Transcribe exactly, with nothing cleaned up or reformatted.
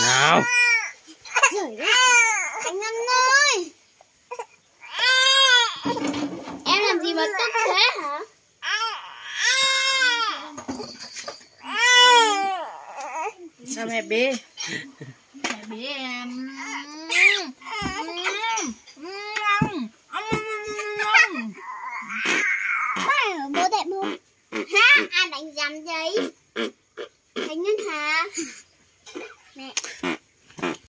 Nào. Trời ơi, Thành Ngân ơi. Em làm gì mà tức thế hả? Sao mẹ bé? Mẹ bé em. Bố đẹp không? Ha, ai đánh giám giấy?